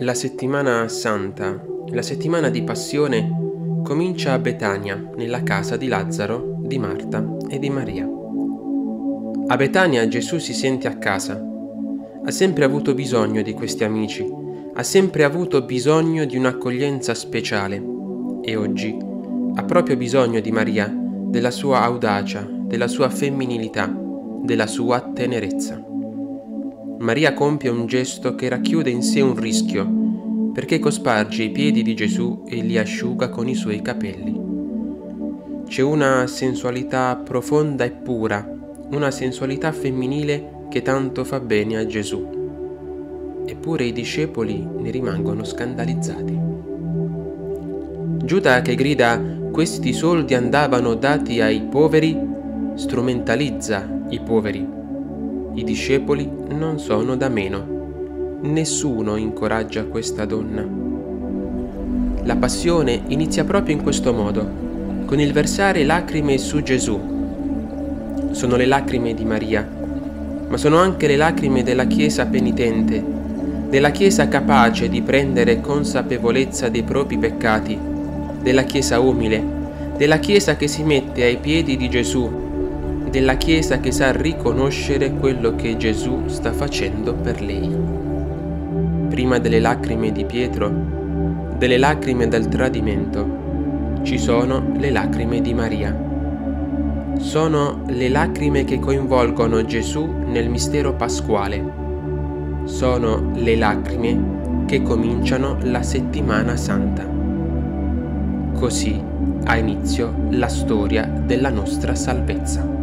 La settimana santa, la settimana di Passione, comincia a Betania, nella casa di Lazzaro, di Marta e di Maria. A Betania Gesù si sente a casa. Ha sempre avuto bisogno di questi amici, ha sempre avuto bisogno di un'accoglienza speciale e oggi ha proprio bisogno di Maria, della sua audacia, della sua femminilità, della sua tenerezza. Maria compie un gesto che racchiude in sé un rischio, perché cosparge i piedi di Gesù e li asciuga con i suoi capelli. C'è una sensualità profonda e pura, una sensualità femminile che tanto fa bene a Gesù. Eppure i discepoli ne rimangono scandalizzati. Giuda, che grida "questi soldi andavano dati ai poveri", strumentalizza i poveri. I discepoli non sono da meno. Nessuno incoraggia questa donna. La passione inizia proprio in questo modo, con il versare lacrime su Gesù. Sono le lacrime di Maria, ma sono anche le lacrime della Chiesa penitente, della Chiesa capace di prendere consapevolezza dei propri peccati, della Chiesa umile, della Chiesa che si mette ai piedi di Gesù, della Chiesa che sa riconoscere quello che Gesù sta facendo per lei. Prima delle lacrime di Pietro, delle lacrime del tradimento, ci sono le lacrime di Maria. Sono le lacrime che coinvolgono Gesù nel mistero pasquale. Sono le lacrime che cominciano la settimana santa. Così ha inizio la storia della nostra salvezza.